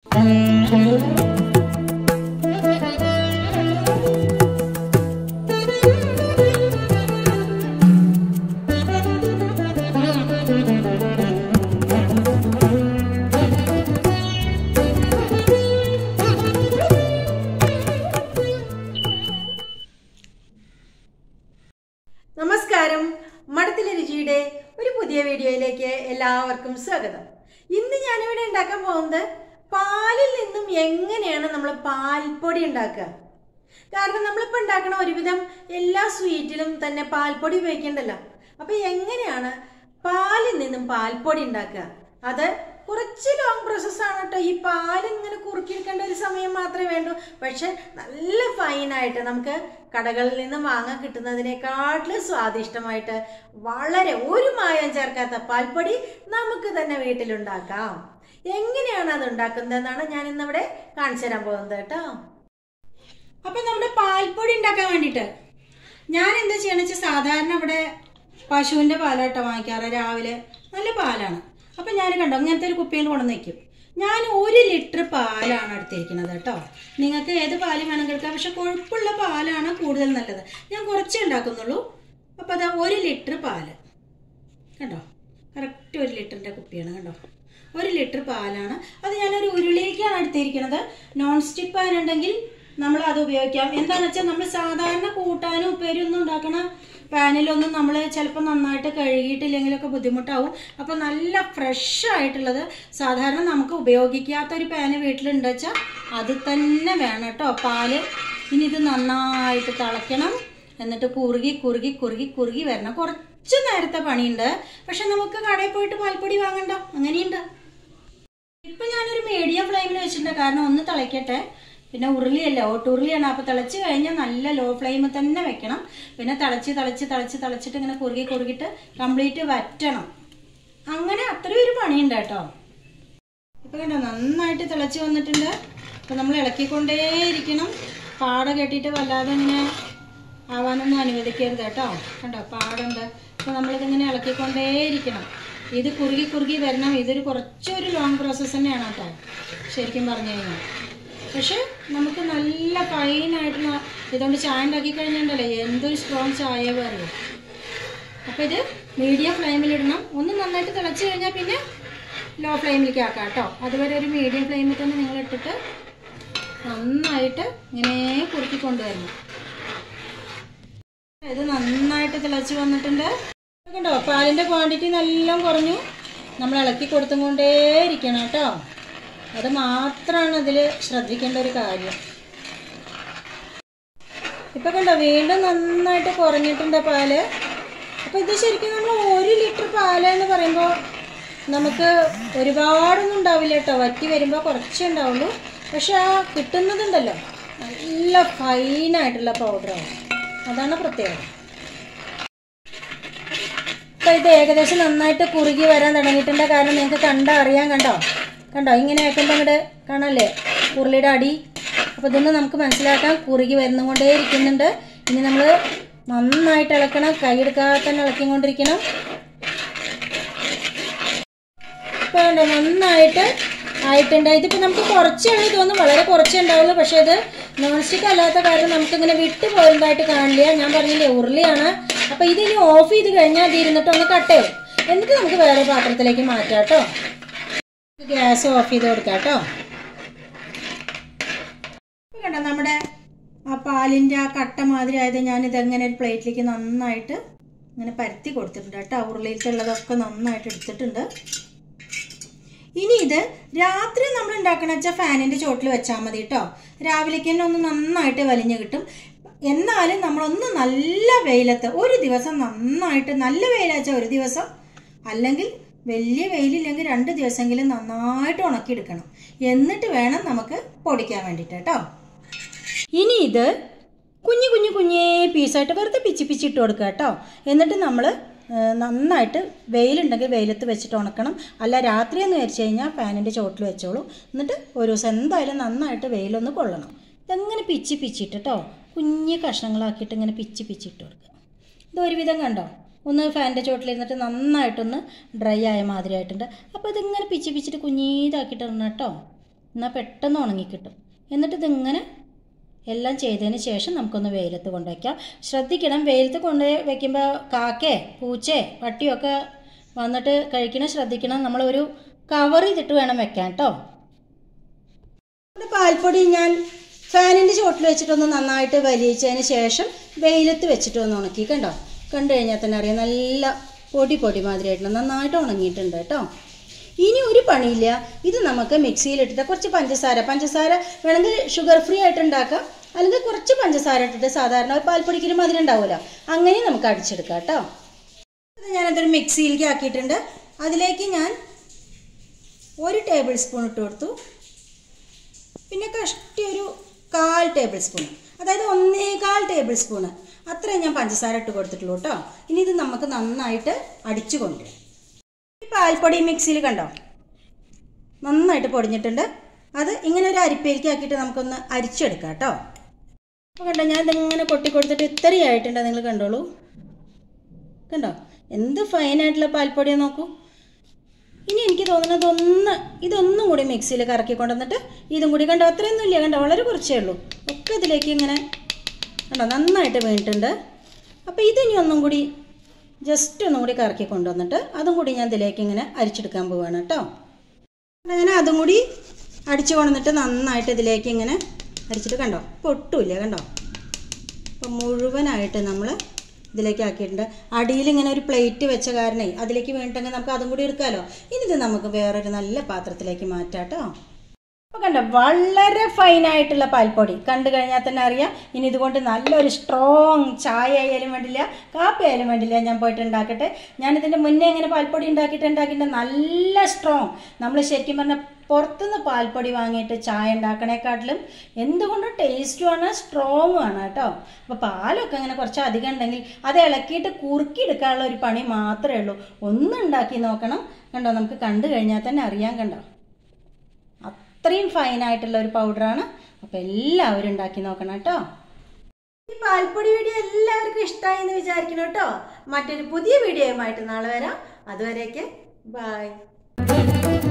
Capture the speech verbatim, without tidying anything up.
നമസ്കാരം, മഠത്തിലെ രുചിയുടെ ഒരു പുതിയ വീഡിയോയിലേക്ക് എല്ലാവർക്കും സ്വാഗതം. ഇന്ന് ഞാനിവിടെ ഉണ്ടാക്കാൻ പോകുന്നത് പാലിൽ നിന്നും എങ്ങനെയാണ് നമ്മൾ പാൽപ്പൊടി ഉണ്ടാക്കുക. കാരണം നമ്മളിപ്പോൾ ഉണ്ടാക്കണ ഒരുവിധം എല്ലാ സ്വീറ്റിലും തന്നെ പാൽപ്പൊടി ഉപയോഗിക്കണ്ടല്ലോ. അപ്പം എങ്ങനെയാണ് പാലിൽ നിന്നും പാൽപ്പൊടി ഉണ്ടാക്കുക? അത് കുറച്ച് ലോങ് പ്രോസസ്സാണ് കേട്ടോ. ഈ പാൽ ഇങ്ങനെ കുറുക്കിയെടുക്കേണ്ട ഒരു സമയം മാത്രമേ വേണ്ടൂ. പക്ഷെ നല്ല ഫൈനായിട്ട് നമുക്ക് കടകളിൽ നിന്ന് വാങ്ങാൻ കിട്ടുന്നതിനേക്കാട്ടിലും സ്വാദിഷ്ടമായിട്ട് വളരെ ഒരു മായം ചേർക്കാത്ത പാൽപ്പൊടി നമുക്ക് തന്നെ വീട്ടിലുണ്ടാക്കാം. എങ്ങനെയാണ് അത് ഉണ്ടാക്കുന്നതെന്നാണ് ഞാൻ ഇന്നിവിടെ കാണിച്ചു തരാൻ പോകുന്നത് കേട്ടോ. അപ്പം നമ്മുടെ പാൽപ്പൊടി ഉണ്ടാക്കാൻ വേണ്ടിയിട്ട് ഞാൻ എന്താ ചെയ്യണമെന്ന് വെച്ചാൽ, സാധാരണ ഇവിടെ പശുവിൻ്റെ പാലാട്ടോ വാങ്ങിക്കാറ്. രാവിലെ നല്ല പാലാണ്. അപ്പം ഞാൻ കണ്ടോ അങ്ങനത്തെ ഒരു കുപ്പിയിൽ കൊണ്ടുവന്ന് വയ്ക്കും. ഞാൻ ഒരു ലിറ്റർ പാലാണ് എടുത്തിരിക്കുന്നത് കേട്ടോ. നിങ്ങൾക്ക് ഏത് പാല് വേണമെങ്കിൽ എടുക്കാം, പക്ഷെ കൊഴുപ്പുള്ള പാലാണ് കൂടുതൽ നല്ലത്. ഞാൻ കുറച്ചേ ഉണ്ടാക്കുന്നുള്ളൂ. അപ്പോൾ അതാ ഒരു ലിറ്റർ പാല് കണ്ടോ, കറക്റ്റ് ഒരു ലിറ്ററിൻ്റെ കുപ്പിയാണ് കണ്ടോ. ഒരു ലിറ്റർ പാലാണ്. അത് ഞാനൊരു ഉരുളിയിലേക്കാണ് എടുത്തിരിക്കുന്നത്. നോൺ സ്റ്റിക്ക് പാൻ ഉണ്ടെങ്കിൽ നമ്മൾ അത് ഉപയോഗിക്കാം. എന്താണെന്ന് വെച്ചാൽ, നമ്മൾ സാധാരണ കൂട്ടാനും ഉപ്പേരി ഒന്നും ഉണ്ടാക്കണ പാനിലൊന്നും നമ്മൾ ചിലപ്പോൾ നന്നായിട്ട് കഴുകിയിട്ടില്ലെങ്കിലൊക്കെ ബുദ്ധിമുട്ടാവും. അപ്പോൾ നല്ല ഫ്രഷ് ആയിട്ടുള്ളത്, സാധാരണ നമുക്ക് ഉപയോഗിക്കാത്തൊരു പാന് വീട്ടിലുണ്ട് വെച്ചാൽ അത് തന്നെ വേണം കേട്ടോ പാല്. ഇനി ഇത് നന്നായിട്ട് തിളയ്ക്കണം. എന്നിട്ട് കുറുകി കുറുകി കുറുകി കുറുകി വരണം. കുറച്ച് നേരത്തെ പണിയുണ്ട്, പക്ഷെ നമുക്ക് കടയിൽ പോയിട്ട് പാൽപ്പൊടി വാങ്ങണ്ട, അങ്ങനെയുണ്ട്. ഇപ്പം ഞാനൊരു മീഡിയം ഫ്ലെയിമിൽ വെച്ചിട്ടുണ്ട്, കാരണം ഒന്ന് തിളയ്ക്കട്ടെ. പിന്നെ ഉരുളിയല്ല, ഓട്ടുരുളിയാണ്. അപ്പോൾ തിളച്ച് കഴിഞ്ഞാൽ നല്ല ലോ ഫ്ലെയിമിൽ തന്നെ വെക്കണം. പിന്നെ തിളച്ച് തിളച്ച് തിളച്ച് തിളച്ചിട്ട് ഇങ്ങനെ കുറുകി കുറുകിയിട്ട് കംപ്ലീറ്റ് വറ്റണം. അങ്ങനെ അത്രയും ഒരു പണിയുണ്ട് കേട്ടോ. ഇപ്പം കണ്ടോ നന്നായിട്ട് തിളച്ച് വന്നിട്ടുണ്ട്. അപ്പോൾ നമ്മൾ ഇളക്കിക്കൊണ്ടേയിരിക്കണം. പാട കെട്ടിയിട്ട് വല്ലാതെ ഇങ്ങനെ ആവാനൊന്നും അനുവദിക്കരുത് കേട്ടോ. കണ്ടോ പാടുണ്ട്. അപ്പോൾ നമ്മളിതിങ്ങനെ ഇളക്കിക്കൊണ്ടേയിരിക്കണം. ഇത് കുറുകി കുറുകി വരണം. ഇതൊരു കുറച്ചൊരു ലോങ് പ്രോസസ്സ് തന്നെയാണ് കേട്ടോ ശരിക്കും പറഞ്ഞു കഴിഞ്ഞാൽ. പക്ഷെ നമുക്ക് നല്ല ഫൈനായിട്ടുള്ള ഇതുകൊണ്ട് ചായ ഉണ്ടാക്കി കഴിഞ്ഞിട്ടുണ്ടല്ലോ, എന്തൊരു സ്ട്രോങ് ചായ പറയും. അപ്പോൾ ഇത് മീഡിയം ഫ്ലെയിമിലിടണം. ഒന്ന് നന്നായിട്ട് തിളച്ച് കഴിഞ്ഞാൽ പിന്നെ ലോ ഫ്ലെയിമിലേക്ക് ആക്കാം കേട്ടോ. അതുവരെ ഒരു മീഡിയം ഫ്ലെയിമിൽ തന്നെ നിങ്ങൾ ഇട്ടിട്ട് നന്നായിട്ട് ഇങ്ങനെ കുറുക്കി കൊണ്ടുവരണം. ഇത് നന്നായിട്ട് തിളച്ച് വന്നിട്ടുണ്ട് കണ്ടോ. പാലിൻ്റെ ക്വാണ്ടിറ്റി നല്ല കുറഞ്ഞു. നമ്മൾ ഇളക്കി കൊടുത്തും കൊണ്ടേ ഇരിക്കണം കേട്ടോ. അത് മാത്രമാണ് ഇതിൽ ശ്രദ്ധിക്കേണ്ട ഒരു കാര്യം. ഇപ്പം കണ്ടോ വീണ്ടും നന്നായിട്ട് കുറഞ്ഞിട്ടുണ്ട് പാല്. അപ്പോൾ ഇത് ശരിക്കും നമ്മൾ ഒരു ലിറ്റർ പാല് എന്ന് പറയുമ്പോൾ നമുക്ക് ഒരുപാടൊന്നും ഉണ്ടാവില്ല കേട്ടോ. വറ്റി വരുമ്പോൾ കുറച്ചേ ഉണ്ടാവുള്ളൂ. പക്ഷെ ആ കിട്ടുന്നതുണ്ടല്ലോ നല്ല ഫൈനായിട്ടുള്ള പൗഡറാണ്. അതാണ് പ്രത്യേകത. അപ്പോൾ ഇത് ഏകദേശം നന്നായിട്ട് കുറുകി വരാൻ തുടങ്ങിയിട്ടുണ്ട്. കാരണം നിങ്ങൾക്ക് കണ്ടാൽ അറിയാൻ. കണ്ടോ കണ്ടോ ഇങ്ങനെ ആക്കുമ്പോൾ അങ്ങോട്ട് കാണാല്ലേ ഉരുളിയുടെ അടി. അപ്പോൾ ഇതൊന്ന് നമുക്ക് മനസ്സിലാക്കാം. കുറുകി വരുന്നുകൊണ്ടേ ഇരിക്കുന്നുണ്ട്. ഇനി നമ്മൾ നന്നായിട്ട് ഇളക്കണം. കൈയെടുക്കാതെ തന്നെ ഇളക്കിക്കൊണ്ടിരിക്കണം. ഇപ്പോൾ കണ്ടോ നന്നായിട്ട് ആയിട്ടുണ്ട്. ഇതിപ്പോൾ നമുക്ക് കുറച്ചാണ് തോന്നും, വളരെ കുറച്ചേ ഉണ്ടാവുള്ളൂ. പക്ഷേ ഇത് നോൺ സ്റ്റിക്ക് അല്ലാത്ത കാരണം നമുക്കിങ്ങനെ വിട്ട് പോയതായിട്ട് കാണില്ല. ഞാൻ പറഞ്ഞില്ലേ ഉരുളിയാണ്. അപ്പോൾ ഇതിനി ഓഫ് ചെയ്ത് കഴിഞ്ഞാൽ അത് ഇരുന്നിട്ട് ഒന്ന് കട്ട് ചെയ്യും. എന്നിട്ട് നമുക്ക് വേറെ പാത്രത്തിലേക്ക് മാറ്റാം കേട്ടോ. ഗ്യാസ് ഓഫ് ചെയ്ത് കൊടുക്കാം കേട്ടോ. കണ്ടോ നമ്മുടെ ആ പാലിൻ്റെ ആ കട്ട മാതിരി ആയത് ഞാനിതെങ്ങനെ ഒരു പ്ലേറ്റിലേക്ക് നന്നായിട്ട് ഇങ്ങനെ പരത്തി കൊടുത്തിട്ടുണ്ട് കേട്ടോ. ഉരുളിയിലുള്ളതൊക്കെ നന്നായിട്ട് എടുത്തിട്ടുണ്ട്. ഇനി ഇത് രാത്രി നമ്മൾ ഉണ്ടാക്കണ വെച്ചാൽ ഫാനിൻ്റെ ചോട്ടിൽ വെച്ചാൽ മതി കേട്ടോ. രാവിലേക്ക് തന്നെ ഒന്ന് നന്നായിട്ട് വലിഞ്ഞ് കിട്ടും. എന്നാലും നമ്മളൊന്ന് നല്ല വെയിലത്ത് ഒരു ദിവസം നന്നായിട്ട്, നല്ല വെയിലാച്ചാൽ ഒരു ദിവസം, അല്ലെങ്കിൽ വലിയ വെയിലില്ലെങ്കിൽ രണ്ട് ദിവസമെങ്കിലും നന്നായിട്ട് ഉണക്കിയെടുക്കണം. എന്നിട്ട് വേണം നമുക്ക് പൊടിക്കാൻ വേണ്ടിയിട്ട് കേട്ടോ. ഇനി ഇത് കുഞ്ഞു കുഞ്ഞു കുഞ്ഞേ പീസായിട്ട് വെറുതെ പിച്ചി പിച്ചി ഇട്ട് കൊടുക്കുക കേട്ടോ. എന്നിട്ട് നമ്മൾ നന്നായിട്ട് വെയിലുണ്ടെങ്കിൽ വെയിലത്ത് വെച്ചിട്ട് ഉണക്കണം. അല്ല രാത്രി എന്ന് വെച്ച് കഴിഞ്ഞാൽ ഫാനിൻ്റെ ചോട്ടിൽ വെച്ചോളൂ. എന്നിട്ട് ഒരു ദിവസം എന്തായാലും നന്നായിട്ട് വെയിലൊന്ന് കൊള്ളണം. ഇതെങ്ങനെ പിച്ചി പിച്ചിട്ട് കേട്ടോ, കുഞ്ഞു കഷ്ണങ്ങളാക്കിയിട്ട് ഇങ്ങനെ പിച്ചി പിച്ചിട്ട് കൊടുക്കുക. ഇതൊരുവിധം കണ്ടോ ഒന്ന് ഫാനിൻ്റെ ചോട്ടിലിരുന്നിട്ട് നന്നായിട്ടൊന്ന് ഡ്രൈ ആയ മാതിരി ആയിട്ടുണ്ട്. അപ്പോൾ ഇതിങ്ങനെ പിച്ചി പിച്ചിട്ട് കുഞ്ഞീതാക്കിയിട്ട് ഇടണം കേട്ടോ. എന്നാൽ പെട്ടെന്ന് ഉണങ്ങിക്കിട്ടും. എന്നിട്ട് ഇതിങ്ങനെ എല്ലാം ചെയ്തതിന് ശേഷം നമുക്കൊന്ന് വെയിലത്ത് കൊണ്ടുവയ്ക്കാം. ശ്രദ്ധിക്കണം, വെയിലത്ത് കൊണ്ട് വയ്ക്കുമ്പോൾ കാക്കേ പൂച്ചേ പട്ടിയൊക്കെ വന്നിട്ട് കഴിക്കണം, ശ്രദ്ധിക്കണം. നമ്മളൊരു കവർ ചെയ്തിട്ട് വേണം വെക്കാൻ കേട്ടോ. പാൽപ്പൊടി ഞാൻ ഫാനിൻ്റെ ചുവട്ടിൽ വെച്ചിട്ടൊന്ന് നന്നായിട്ട് വലിയിച്ചതിന് ശേഷം വെയിലത്ത് വെച്ചിട്ട് ഒന്ന് ഉണക്കി. കണ്ടോ, കണ്ടു കഴിഞ്ഞാൽ തന്നെ അറിയാം നല്ല പൊടി പൊടി മാതിരിയായിട്ടുണ്ട്, നന്നായിട്ട് ഉണങ്ങിയിട്ടുണ്ട് കേട്ടോ. ഇനി ഒരു പണിയില്ല, ഇത് നമുക്ക് മിക്സിയിലിട്ടിട്ട് കുറച്ച് പഞ്ചസാര പഞ്ചസാര വേണമെങ്കിൽ ഷുഗർ ഫ്രീ ആയിട്ട് ഉണ്ടാക്കാം, അല്ലെങ്കിൽ കുറച്ച് പഞ്ചസാര ഇട്ടിട്ട് സാധാരണ പാൽപ്പൊടിക്കൊരു മധുരം ഉണ്ടാവുമല്ലോ, അങ്ങനെ നമുക്ക് അടിച്ചെടുക്കാം കേട്ടോ. ഇത് ഞാനതൊരു മിക്സിയിലേക്ക് ആക്കിയിട്ടുണ്ട്. അതിലേക്ക് ഞാൻ ഒരു ടേബിൾ സ്പൂൺ ഇട്ട് കൊടുത്തു. പിന്നെ കഷ്ടി ഒരു കാൽ ടേബിൾ സ്പൂൺ, അതായത് ഒന്നേകാൽ ടേബിൾ സ്പൂണ് അത്രയും ഞാൻ പഞ്ചസാര ഇട്ട് കൊടുത്തിട്ടുള്ളൂ കേട്ടോ. ഇനി ഇത് നമുക്ക് നന്നായിട്ട് അടിച്ചു കൊണ്ടുവരാം. ഈ പാൽപ്പൊടി മിക്സിയിൽ കണ്ടോ നന്നായിട്ട് പൊടിഞ്ഞിട്ടുണ്ട്. അത് ഇങ്ങനെ ഒരു അരിപ്പയിലേക്ക് ആക്കിയിട്ട് നമുക്കൊന്ന് അരിച്ചെടുക്കാം കേട്ടോ. അപ്പോൾ കണ്ടോ, ഞാൻ ഇതിങ്ങനെ കൊട്ടി കൊടുത്തിട്ട് ഇത്രയായിട്ടുണ്ട്, നിങ്ങൾ കണ്ടോളൂ. കണ്ടോ എന്ത് ഫൈനായിട്ടുള്ള പാൽപ്പൊടിയാണ് നോക്കൂ. ഇനി എനിക്ക് തോന്നുന്നത് ഒന്ന് ഇതൊന്നും കൂടി മിക്സിയിൽ കറക്കി കൊണ്ടുവന്നിട്ട് ഇതും കൂടി കണ്ടോ, അത്രയൊന്നും ഇല്ല, കണ്ടോ വളരെ കുറച്ചേ ഉള്ളൂ, ഒക്കെ ഇതിലേക്ക് ഇങ്ങനെ കണ്ടോ നന്നായിട്ട് വീണിട്ടുണ്ട്. അപ്പോൾ ഇതിനി ഒന്നും കൂടി ജസ്റ്റ് ഒന്നും കൂടി കറക്കി കൊണ്ടുവന്നിട്ട് അതും കൂടി ഞാൻ ഇതിലേക്ക് ഇങ്ങനെ അരിച്ചെടുക്കാൻ പോവുകയാണ് കേട്ടോ. അങ്ങനെ അതും കൂടി അടിച്ചു കൊണ്ടുവന്നിട്ട് നന്നായിട്ട് ഇതിലേക്ക് ഇങ്ങനെ അരിച്ചിട്ട് കണ്ടോ പൊട്ടുമില്ല, കണ്ടോ. അപ്പം മുഴുവനായിട്ട് നമ്മൾ ഇതിലേക്ക് ആക്കിയിട്ടുണ്ട്. അടിയിൽ ഇങ്ങനെ ഒരു പ്ലേറ്റ് വെച്ച കാരണേ അതിലേക്ക് വീണിട്ടെങ്കിൽ നമുക്ക് അതും കൂടി എടുക്കാമല്ലോ. ഇനി ഇത് നമുക്ക് വേറൊരു നല്ല പാത്രത്തിലേക്ക് മാറ്റാം കേട്ടോ. അപ്പോൾ കണ്ടോ വളരെ ഫൈനായിട്ടുള്ള പാൽപ്പൊടി കണ്ടു കഴിഞ്ഞാൽ തന്നെ അറിയാം. ഇനി ഇതുകൊണ്ട് നല്ലൊരു സ്ട്രോങ് ചായ ആയാലും വേണ്ടില്ല, കാപ്പി ആയാലും വേണ്ടില്ല, ഞാൻ പോയിട്ട് ഉണ്ടാക്കട്ടെ. ഞാനിതിൻ്റെ മുന്നേ ഇങ്ങനെ പാൽപ്പൊടി ഉണ്ടാക്കിയിട്ട് ഉണ്ടാക്കിയിട്ട് നല്ല സ്ട്രോങ്, നമ്മൾ ശരിക്കും പറഞ്ഞാൽ പുറത്തുനിന്ന് പാൽപ്പൊടി വാങ്ങിയിട്ട് ചായ ഉണ്ടാക്കണേക്കാട്ടിലും എന്തുകൊണ്ടും ടേസ്റ്റുമാണ് സ്ട്രോങ്ങും ആണ് കേട്ടോ. അപ്പോൾ പാലൊക്കെ അങ്ങനെ കുറച്ച് അധികം ഉണ്ടെങ്കിൽ അത് ഇളക്കിയിട്ട് കുറുക്കിയെടുക്കാനുള്ള ഒരു പണി മാത്രമേ ഉള്ളൂ. ഒന്ന് ഉണ്ടാക്കി നോക്കണം. കണ്ടോ നമുക്ക് കണ്ടു കഴിഞ്ഞാൽ തന്നെ അറിയാൻ, കണ്ടോ അത്രയും ഫൈനായിട്ടുള്ള ഒരു പൗഡറാണ്. അപ്പോൾ എല്ലാവരും ഉണ്ടാക്കി നോക്കണം കേട്ടോ. ഈ പാൽപ്പൊടി വീഡിയോ എല്ലാവർക്കും ഇഷ്ടമായി എന്ന് വിചാരിക്കണം കേട്ടോ. മറ്റൊരു പുതിയ വീഡിയോയുമായിട്ട് നാളെ വരാം. അതുവരേക്ക് ബൈ.